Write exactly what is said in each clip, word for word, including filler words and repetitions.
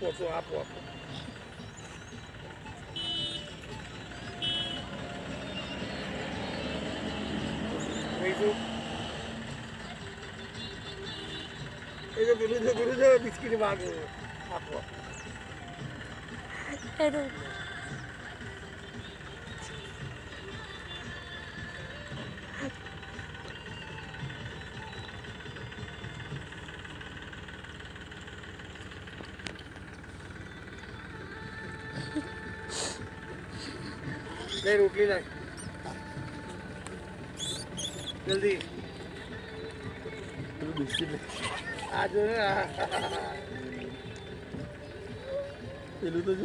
આપો તો આપો આપો બીજું એ તો પેલું છે પેલું છે બિસ્કીટ માગે આપો ले रोटली लाए जल्दी बिस्किट आ जो पेलू तो जो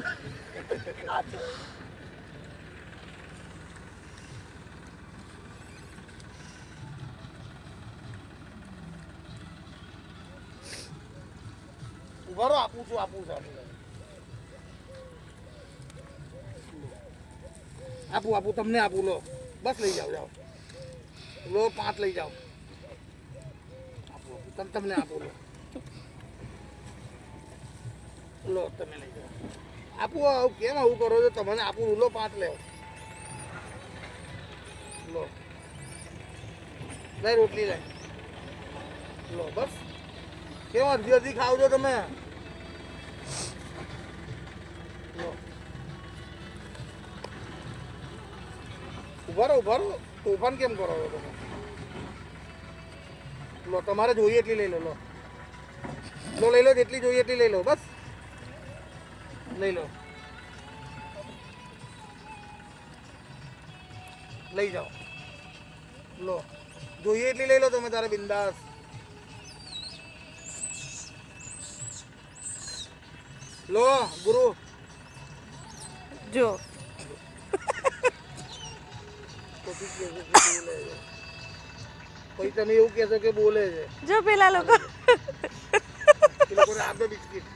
उभा रहो आपू छो आपू छो आपू आपू तमने आपू लो बस लई जाओ जाओ लो पांच लई जाओ आपू तम तमने आपू लो लो तमे लई जाओ आपू आव केम आવું કરો છો તમને આપું લો પાંચ લેવ લો લે રોટલી લે લો બસ કેમ અડધી અડધી ખાવ છો તમે લો ઉભા રહો ઉભા રહો તોફાન કેમ કરો છો તમે લો તમારે જોઈએ એટલી લઈ લો લો લો લઈ લો જેટલી જોઈએ એટલી લઈ લો બસ લઈ લો લઈ જાઓ લો જોઈએ એટલી લઈ લો તમે તારે બિંદાસ લો ગુરુ જો પછી તમે એવું કહેશો કે બોલે છે જો પેલા લોકો એ લોકોને આપે બિસ્કિટ